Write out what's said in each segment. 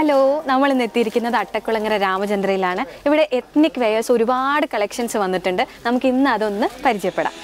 Hello, നമ്മൾ ഇന്ന് എത്തിയിരിക്കുന്നത് അട്ടക്കുളങ്ങര രാമചന്ദ്രയിലാണ്. ഇവിടെ എത്നിക് വെയേഴ്സ് ഒരുപാട് കളക്ഷൻസ് വന്നിട്ടുണ്ട്. നമുക്ക് ഇന്ന് അതൊന്ന് പരിചയപ്പെടാം.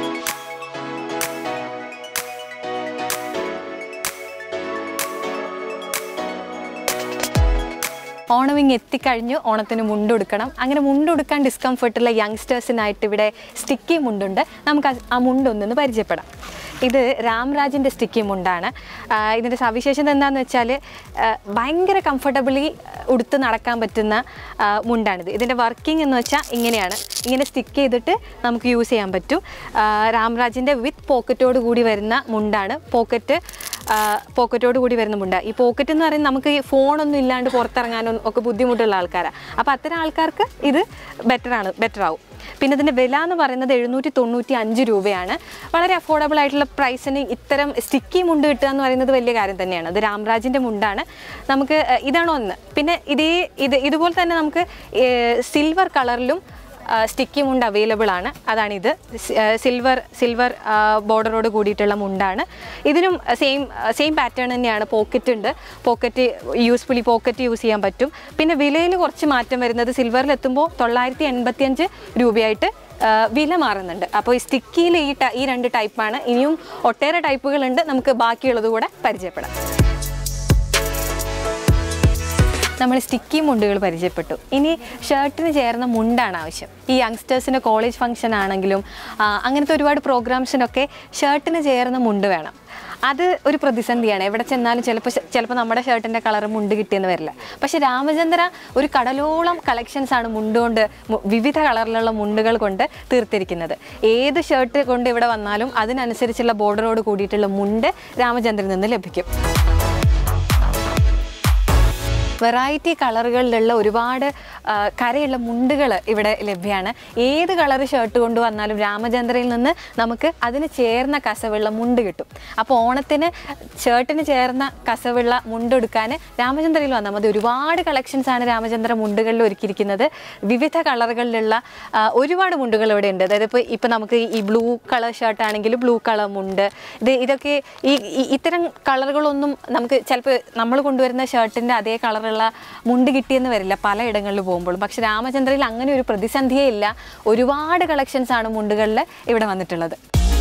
ഓണമിങ് എത്തിക്കഴിഞ്ഞു. ഓണത്തിന് മുണ്ടുടുക്കണം. അങ്ങനെ മുണ്ടുടുക്കാൻ ഡിസ്കംഫർട്ടുള്ള യങ്സ്റ്റേഴ്സിനായിട്ട് ഇവിടെ സ്റ്റിക്കി മുണ്ടുണ്ട്. നമുക്ക് ആ മുണ്ടൊന്നൊന്ന് പരിചയപ്പെടാം. ഇത് രാംരാജിൻ്റെ സ്റ്റിക്കി മുണ്ടാണ്. ഇതിൻ്റെ സവിശേഷത എന്താണെന്ന് വെച്ചാൽ ഭയങ്കര കംഫർട്ടബിളി ഉടുത്ത് നടക്കാൻ പറ്റുന്ന മുണ്ടാണിത്. ഇതിൻ്റെ വർക്കിംഗ് എന്ന് വെച്ചാൽ ഇങ്ങനെയാണ്. ഇങ്ങനെ സ്റ്റിക്ക് ചെയ്തിട്ട് നമുക്ക് യൂസ് ചെയ്യാൻ പറ്റും. രാംരാജിൻ്റെ വിത്ത് പോക്കറ്റോട് കൂടി വരുന്ന മുണ്ടാണ്. പോക്കറ്റോട് കൂടി വരുന്ന മുണ്ട. ഈ പോക്കറ്റ് എന്ന് പറയുന്നത് നമുക്ക് ഈ ഫോണൊന്നും ഇല്ലാണ്ട് പുറത്തിറങ്ങാനൊന്നും ഒക്കെ ബുദ്ധിമുട്ടുള്ള ആൾക്കാരാണ്. അപ്പോൾ അത്തരം ആൾക്കാർക്ക് ഇത് ബെറ്ററാവും. പിന്നെ ഇതിൻ്റെ വില എന്ന് പറയുന്നത് 795 രൂപയാണ്. വളരെ അഫോർഡബിൾ ആയിട്ടുള്ള പ്രൈസിന് ഇത്തരം സ്റ്റിക്കി മുണ്ട് കിട്ടുക എന്ന് പറയുന്നത് വലിയ കാര്യം തന്നെയാണ്. ഇത് രാംരാജിൻ്റെ മുണ്ടാണ്. നമുക്ക് ഇതാണ് ഒന്ന്. പിന്നെ ഇതുപോലെ തന്നെ നമുക്ക് സിൽവർ കളറിലും സ്റ്റിക്കി മുണ്ട് അവൈലബിൾ ആണ്. അതാണിത്. സിൽവർ ബോർഡറോട് കൂടിയിട്ടുള്ള മുണ്ടാണ്. ഇതിനും സെയിം പാറ്റേൺ തന്നെയാണ്. പോക്കറ്റ് യൂസ് ചെയ്യാൻ പറ്റും. പിന്നെ വിലയിൽ കുറച്ച് മാറ്റം വരുന്നത് സിൽവറിലെത്തുമ്പോൾ 985 രൂപയായിട്ട് വില മാറുന്നുണ്ട്. അപ്പോൾ ഈ സ്റ്റിക്കിയിൽ ഈ രണ്ട് ടൈപ്പാണ്. ഇനിയും ഒട്ടേറെ ടൈപ്പുകളുണ്ട്. നമുക്ക് ബാക്കിയുള്ളത് കൂടെ പരിചയപ്പെടാം. നമ്മൾ സ്റ്റിക്കി മുണ്ടുകൾ പരിചയപ്പെട്ടു. ഇനി ഷർട്ടിന് ചേർന്ന മുണ്ടാണ് ആവശ്യം. ഈ യങ്സ്റ്റേഴ്സിൻ്റെ കോളേജ് ഫംഗ്ഷൻ ആണെങ്കിലും അങ്ങനത്തെ ഒരുപാട് പ്രോഗ്രാംസിനൊക്കെ ഷർട്ടിന് ചേർന്ന മുണ്ട് വേണം. അത് ഒരു പ്രതിസന്ധിയാണ്. എവിടെ ചെന്നാലും ചിലപ്പോൾ നമ്മുടെ ഷർട്ടിൻ്റെ കളർ മുണ്ട് കിട്ടിയെന്ന് വരില്ല. പക്ഷേ രാമചന്ദ്ര ഒരു കടലോളം കളക്ഷൻസാണ് മുണ്ടുകൊണ്ട്, വിവിധ കളറിലുള്ള മുണ്ടുകൾ കൊണ്ട് തീർത്തിരിക്കുന്നത്. ഏത് ഷർട്ട് കൊണ്ട് ഇവിടെ വന്നാലും അതിനനുസരിച്ചുള്ള ബോർഡറോട് കൂടിയിട്ടുള്ള മുണ്ട് രാമചന്ദ്രയിൽ നിന്ന് ലഭിക്കും. വെറൈറ്റി കളറുകളിലുള്ള ഒരുപാട് കരയുള്ള മുണ്ടുകൾ ഇവിടെ ലഭ്യമാണ്. ഏത് കളർ ഷർട്ട് കൊണ്ടുവന്നാലും രാമചന്ദ്രയിൽ നിന്ന് നമുക്ക് അതിന് ചേർന്ന കസവുള്ള മുണ്ട് കിട്ടും. അപ്പോൾ ഓണത്തിന് ഷർട്ടിന് ചേർന്ന കസവുള്ള മുണ്ടെടുക്കാൻ രാമചന്ദ്രയിൽ വന്നാൽ മതി. ഒരുപാട് കളക്ഷൻസാണ് രാമചന്ദ്ര മുണ്ടുകളിൽ ഒരുക്കിയിരിക്കുന്നത്. വിവിധ കളറുകളിലുള്ള ഒരുപാട് മുണ്ടുകൾ ഇവിടെ ഉണ്ട്. അതായത് ഇപ്പോൾ നമുക്ക് ഈ ബ്ലൂ കളർ ഷർട്ടാണെങ്കിൽ ബ്ലൂ കളർ മുണ്ട്. ഇതൊക്കെ ഇത്തരം കളറുകളൊന്നും നമുക്ക് ചിലപ്പോൾ നമ്മൾ കൊണ്ടുവരുന്ന ഷർട്ടിൻ്റെ അതേ കളറുള്ള മുണ്ട് കിട്ടിയെന്ന് വരില്ല പലയിടങ്ങളിൽ പോകുമ്പോൾ. പക്ഷെ രാമചന്ദ്രയിൽ അങ്ങനെ ഒരു പ്രതിസന്ധിയേ ഇല്ല. ഒരുപാട് കളക്ഷൻസാണ് മുണ്ടുകളിൽ ഇവിടെ വന്നിട്ടുള്ളത്.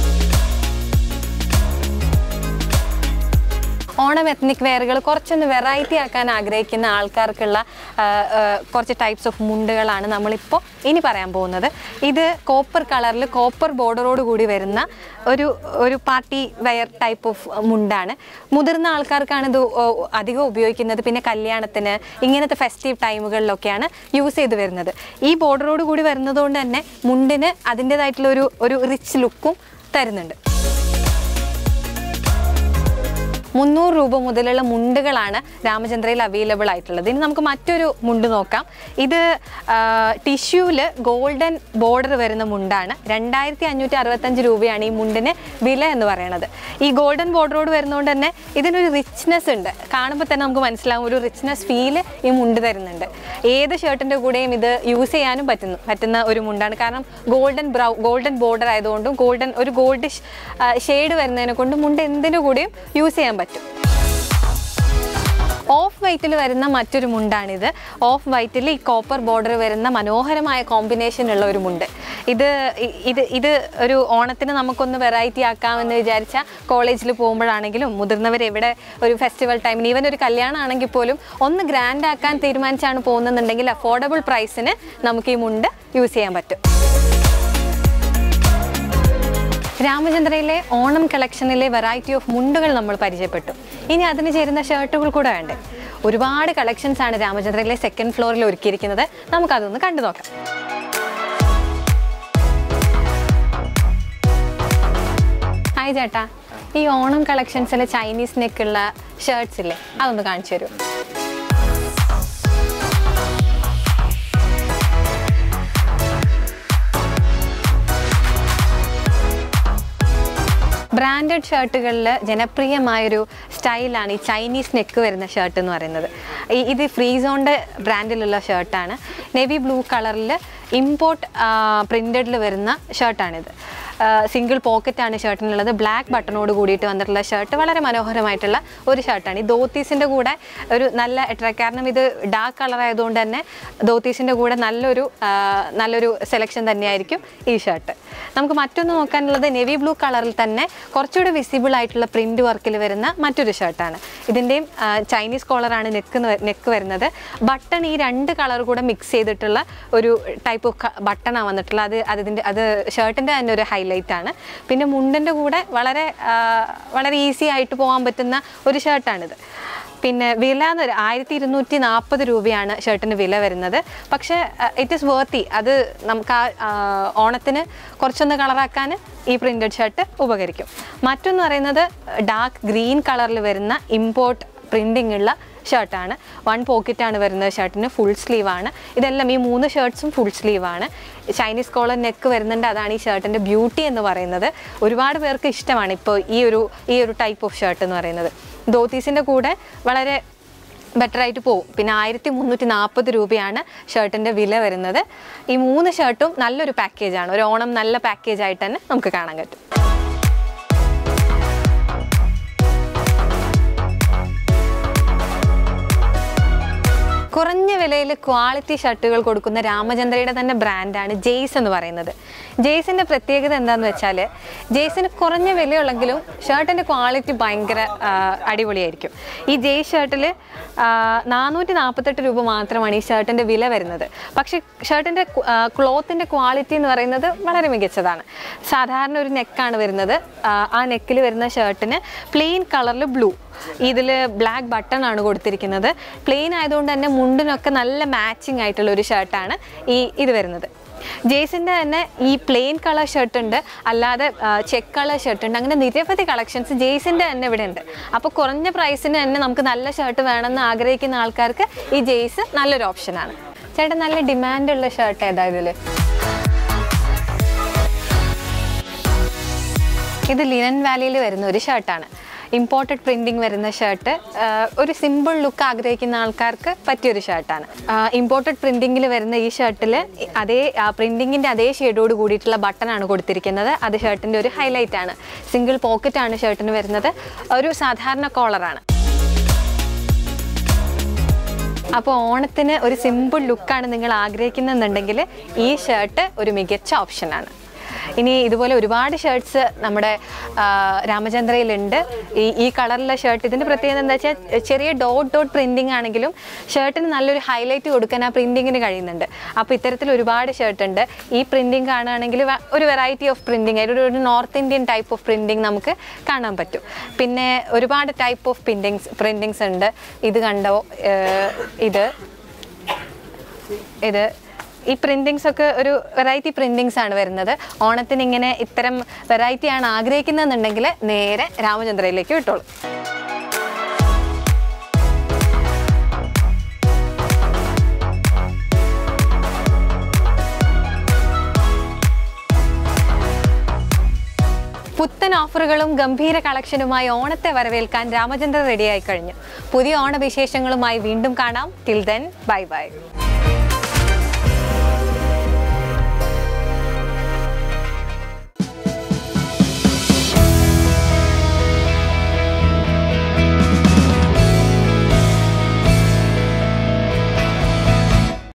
ഓണം എത്നിക് വെയറുകൾ കുറച്ചൊന്ന് വെറൈറ്റി ആക്കാൻ ആഗ്രഹിക്കുന്ന ആൾക്കാർക്കുള്ള കുറച്ച് ടൈപ്സ് ഓഫ് മുണ്ടുകളാണ് നമ്മളിപ്പോൾ ഇനി പറയാൻ പോകുന്നത്. ഇത് കോപ്പർ കളറിൽ കോപ്പർ ബോർഡറോട് കൂടി വരുന്ന ഒരു പാർട്ടി വെയർ ടൈപ്പ് ഓഫ് മുണ്ടാണ്. മുതിർന്ന ആൾക്കാർക്കാണ് ഇത് അധികം ഉപയോഗിക്കുന്നത്. പിന്നെ കല്യാണത്തിന് ഇങ്ങനത്തെ ഫെസ്റ്റീവ് ടൈമുകളിലൊക്കെയാണ് യൂസ് ചെയ്ത് വരുന്നത്. ഈ ബോർഡറോട് കൂടി വരുന്നതുകൊണ്ട് തന്നെ മുണ്ടിന് അതിൻ്റേതായിട്ടുള്ള ഒരു റിച്ച് ലുക്കും തരുന്നുണ്ട്. 300 രൂപ മുതലുള്ള മുണ്ടുകളാണ് രാമചന്ദ്രയിൽ അവൈലബിൾ ആയിട്ടുള്ളത്. ഇനി നമുക്ക് മറ്റൊരു മുണ്ട് നോക്കാം. ഇത് ടിഷ്യൂവിൽ ഗോൾഡൻ ബോർഡർ വരുന്ന മുണ്ടാണ്. 2565 രൂപയാണ് ഈ മുണ്ടിന് വില എന്ന് പറയുന്നത്. ഈ ഗോൾഡൻ ബോർഡറോട് വരുന്നതുകൊണ്ട് തന്നെ ഇതിനൊരു റിച്ച്നെസ് ഉണ്ട്. കാണുമ്പോൾ തന്നെ നമുക്ക് മനസ്സിലാവും, ഒരു റിച്ച്നെസ് ഫീല് ഈ മുണ്ട് തരുന്നുണ്ട്. ഏത് ഷർട്ടിൻ്റെ കൂടെയും ഇത് യൂസ് ചെയ്യാനും പറ്റുന്ന ഒരു മുണ്ടാണ്. കാരണം ഗോൾഡൻ ബോർഡർ ആയതുകൊണ്ടും ഒരു ഗോൾഡിഷ് ഷെയ്ഡ് വരുന്നതിനെ കൊണ്ട് മുണ്ട് എന്തിനു കൂടെയും യൂസ് ചെയ്യാൻ പറ്റും. ഓഫ് വൈറ്റിൽ വരുന്ന മറ്റൊരു മുണ്ടാണിത്. ഓഫ് വൈറ്റിൽ ഈ കോപ്പർ ബോർഡർ വരുന്ന മനോഹരമായ കോമ്പിനേഷനുള്ള ഒരു മുണ്ട്. ഇത് ഒരു ഓണത്തിന് നമുക്കൊന്ന് വെറൈറ്റി ആക്കാമെന്ന് വിചാരിച്ചാൽ കോളേജിൽ പോകുമ്പോഴാണെങ്കിലും മുതിർന്നവർ എവിടെ ഒരു ഫെസ്റ്റിവൽ ടൈമിന് ഈവൻ ഒരു കല്യാണം ആണെങ്കിൽ പോലും ഒന്ന് ഗ്രാൻഡ് ആക്കാൻ തീരുമാനിച്ചാണ് പോകുന്നതെന്നുണ്ടെങ്കിൽ അഫോർഡബിൾ പ്രൈസിന് നമുക്ക് ഈ മുണ്ട് യൂസ് ചെയ്യാൻ പറ്റും. രാമചന്ദ്രയിലെ ഓണം കളക്ഷനിലെ വെറൈറ്റി ഓഫ് മുണ്ടുകൾ നമ്മൾ പരിചയപ്പെട്ടു. ഇനി അതിന് ചേരുന്ന ഷർട്ടുകൾ കൂടെ വേണ്ടേ? ഒരുപാട് കളക്ഷൻസാണ് രാമചന്ദ്രയിലെ സെക്കൻഡ് ഫ്ലോറിൽ ഒരുക്കിയിരിക്കുന്നത്. നമുക്കതൊന്ന് കണ്ടു നോക്കാം. ഹായ് ചേട്ടാ, ഈ ഓണം കളക്ഷൻസിലെ ചൈനീസ് നെക്കുള്ള ഷർട്ട്സ് ഇല്ലേ, അതൊന്ന് കാണിച്ചു തരുമോ? ബ്രാൻഡഡ് ഷർട്ടുകളിൽ ജനപ്രിയമായൊരു സ്റ്റൈലാണ് ഈ ചൈനീസ് നെക്ക് വരുന്ന ഷർട്ട് എന്ന് പറയുന്നത്. ഇത് ഫ്രീസോണിൻ്റെ ബ്രാൻഡിലുള്ള ഷർട്ടാണ്. നേവി ബ്ലൂ കളറിൽ ഇമ്പോർട്ട് പ്രിൻറ്റഡിൽ വരുന്ന ഷർട്ടാണിത്. സിംഗിൾ പോക്കറ്റാണ് ഷർട്ടിനുള്ളത്. ബ്ലാക്ക് ബട്ടണോട് കൂടിയിട്ട് വന്നിട്ടുള്ള ഷർട്ട് വളരെ മനോഹരമായിട്ടുള്ള ഒരു ഷർട്ടാണ്. ഈ ധോത്തീസിൻ്റെ കൂടെ ഒരു നല്ല കാരണം ഇത് ഡാർക്ക് കളർ ആയതുകൊണ്ട് തന്നെ ധോത്തീസിൻ്റെ കൂടെ നല്ലൊരു സെലക്ഷൻ തന്നെയായിരിക്കും ഈ ഷർട്ട്. നമുക്ക് മറ്റൊന്ന് നോക്കാനുള്ളത് നേവി ബ്ലൂ കളറിൽ തന്നെ കുറച്ചുകൂടി വിസിബിൾ ആയിട്ടുള്ള പ്രിൻ്റ് വർക്കിൽ വരുന്ന മറ്റൊരു ഷർട്ടാണ്. ഇതിൻ്റെയും ചൈനീസ് കോളറാണ് നെക്ക് വരുന്നത്. ബട്ടൺ ഈ 2 കളർ കൂടെ മിക്സ് ചെയ്തിട്ടുള്ള ഒരു ടൈപ്പ് ഓഫ് ബട്ടണാണ് വന്നിട്ടുള്ളത്. അത് ഷർട്ടിൻ്റെ തന്നെ ഒരു ഹൈലൈറ്റ് ആണ്. പിന്നെ മുണ്ടിൻ്റെ കൂടെ വളരെ ഈസി ആയിട്ട് പോകാൻ പറ്റുന്ന ഒരു ഷർട്ടാണിത്. പിന്നെ വില 1240 രൂപയാണ് ഷർട്ടിന് വില വരുന്നത്. പക്ഷേ ഇറ്റ് ഈസ് വർത്തി. അത് നമുക്ക് ഓണത്തിന് കുറച്ചൊന്ന് കളറാക്കാൻ ഈ പ്രിൻറ്റഡ് ഷർട്ട് ഉപകരിക്കും. മറ്റൊന്ന് പറയുന്നത് ഡാർക്ക് ഗ്രീൻ കളറിൽ വരുന്ന ഇമ്പോർട്ട് പ്രിൻറ്റിംഗ് ഉള്ള ഷർട്ടാണ്. 1 പോക്കറ്റാണ് വരുന്നത്. ഷർട്ടിന് ഫുൾ സ്ലീവാണ്. ഇതെല്ലാം ഈ 3 ഷർട്ട്സും ഫുൾ സ്ലീവാണ്. ചൈനീസ് കോളർ നെക്ക് വരുന്നുണ്ട്. അതാണ് ഈ ഷർട്ടിൻ്റെ ബ്യൂട്ടി എന്ന് പറയുന്നത്. ഒരുപാട് പേർക്ക് ഇഷ്ടമാണ് ഇപ്പോൾ ഈ ഒരു ടൈപ്പ് ഓഫ് ഷർട്ട് എന്ന് പറയുന്നത്. ധോത്തീസിൻ്റെ കൂടെ വളരെ ബെറ്ററായിട്ട് പോകും. പിന്നെ 1340 രൂപയാണ് ഷർട്ടിൻ്റെ വില വരുന്നത്. ഈ 3 ഷർട്ടും നല്ലൊരു പാക്കേജാണ്. ഒരു ഓണം നല്ല പാക്കേജായിട്ട് തന്നെ നമുക്ക് കാണാൻ പറ്റും. കുറഞ്ഞ വിലയിൽ ക്വാളിറ്റി ഷർട്ടുകൾ കൊടുക്കുന്ന രാമചന്ദ്രയുടെ തന്നെ ബ്രാൻഡാണ് ജെയ്സ് എന്ന് പറയുന്നത്. ജെയ്സിൻ്റെ പ്രത്യേകത എന്താണെന്ന് വെച്ചാൽ ജെയ്സിന് കുറഞ്ഞ വിലയുള്ളെങ്കിലും ഷർട്ടിൻ്റെ ക്വാളിറ്റി ഭയങ്കര അടിപൊളിയായിരിക്കും. ഈ ജെയ്സ് ഷർട്ടിൽ 448 രൂപ മാത്രമാണ് ഈ ഷർട്ടിൻ്റെ വില വരുന്നത്. പക്ഷേ ഷർട്ടിൻ്റെ ക്ലോത്തിൻ്റെ ക്വാളിറ്റി എന്ന് പറയുന്നത് വളരെ മികച്ചതാണ്. സാധാരണ ഒരു നെക്കാണ് വരുന്നത്. ആ നെക്കിൽ വരുന്ന ഷർട്ടിന് പ്ലെയിൻ കളറിൽ ബ്ലൂ, ഇതിൽ ബ്ലാക്ക് ബട്ടൺ ആണ് കൊടുത്തിരിക്കുന്നത്. പ്ലെയിൻ ആയതുകൊണ്ട് തന്നെ മുണ്ടിനൊക്കെ നല്ല മാച്ചിങ് ആയിട്ടുള്ള ഒരു ഷർട്ടാണ് ഇത് വരുന്നത്. ജെയ്സിൻ്റെ തന്നെ ഈ പ്ലെയിൻ കളർ ഷർട്ട് ഉണ്ട്, അല്ലാതെ ചെക്ക് കളർ ഷർട്ട് ഉണ്ട്. അങ്ങനെ നിരവധി കളക്ഷൻസ് ജെയ്സിൻ്റെ തന്നെ ഇവിടെ ഉണ്ട്. അപ്പോൾ കുറഞ്ഞ പ്രൈസിന് തന്നെ നമുക്ക് നല്ല ഷർട്ട് വേണമെന്ന് ആഗ്രഹിക്കുന്ന ആൾക്കാർക്ക് ഈ ജെയ്സ് നല്ലൊരു ഓപ്ഷനാണ്. ചേട്ടാ, നല്ല ഡിമാൻഡുള്ള ഷർട്ട് ഏതാ ഇതിൽ? ഇത് ലിനൻ വാലിയിൽ വരുന്ന ഒരു ഷർട്ടാണ്. ഇമ്പോർട്ടഡ് പ്രിൻറ്റിങ് വരുന്ന ഷർട്ട്. ഒരു സിമ്പിൾ ലുക്ക് ആഗ്രഹിക്കുന്ന ആൾക്കാർക്ക് പറ്റിയൊരു ഷർട്ടാണ്. ഇമ്പോർട്ടഡ് പ്രിൻറ്റിങ്ങിൽ വരുന്ന ഈ ഷർട്ടിൽ പ്രിൻറ്റിങ്ങിൻ്റെ അതേ ഷെയ്ഡോട് കൂടിയിട്ടുള്ള ബട്ടണാണ് കൊടുത്തിരിക്കുന്നത്. അത് ഷർട്ടിൻ്റെ ഒരു ഹൈലൈറ്റ് ആണ്. സിംഗിൾ പോക്കറ്റാണ് ഷർട്ടിന് വരുന്നത്. ഒരു സാധാരണ കോളറാണ്. അപ്പോൾ ഓണത്തിന് ഒരു സിമ്പിൾ ലുക്കാണ് നിങ്ങൾ ആഗ്രഹിക്കുന്നുണ്ടെങ്കിൽ ഈ ഷർട്ട് ഒരു മികച്ച ഓപ്ഷനാണ്. ഇനി ഇതുപോലെ ഒരുപാട് ഷർട്ട്സ് നമ്മുടെ രാമചന്ദ്രയിലുണ്ട്. ഈ കളറിലെ ഷർട്ട് ഇതിൻ്റെ പ്രത്യേകത എന്താ വെച്ചാൽ ചെറിയ ഡോട്ട് പ്രിൻറ്റിംഗ് ആണെങ്കിലും ഷർട്ടിന് നല്ലൊരു ഹൈലൈറ്റ് കൊടുക്കാൻ ആ പ്രിൻറ്റിങ്ങിന് കഴിയുന്നുണ്ട്. അപ്പോൾ ഇത്തരത്തിൽ ഒരുപാട് ഷർട്ട് ഉണ്ട്. ഈ പ്രിൻറ്റിങ് കാണുകയാണെങ്കിൽ ഒരു വെറൈറ്റി ഓഫ് പ്രിൻറ്റിങ് ആയിട്ട് ഒരു north Indian type of printing നമുക്ക് കാണാൻ പറ്റും. പിന്നെ ഒരുപാട് ടൈപ്പ് ഓഫ് പ്രിൻറ്റിങ്സ് ഉണ്ട്. ഇത് കണ്ടോ, ഇത് ഈ പ്രിൻറ്റിങ്സ് ഒക്കെ ഒരു വെറൈറ്റി പ്രിൻറ്റിങ്സ് ആണ് വരുന്നത്. ഓണത്തിന് ഇങ്ങനെ ഇത്തരം വെറൈറ്റി ആണ് ആഗ്രഹിക്കുന്നതെന്നുണ്ടെങ്കിൽ നേരെ രാമചന്ദ്രയിലേക്ക് വിട്ടോളൂ. പുത്തൻ ഓഫറുകളും ഗംഭീര കളക്ഷനുമായി ഓണത്തെ വരവേൽക്കാൻ രാമചന്ദ്ര റെഡിയായി കഴിഞ്ഞു. പുതിയ ഓണവിശേഷങ്ങളുമായി വീണ്ടും കാണാം. Till then, bye by.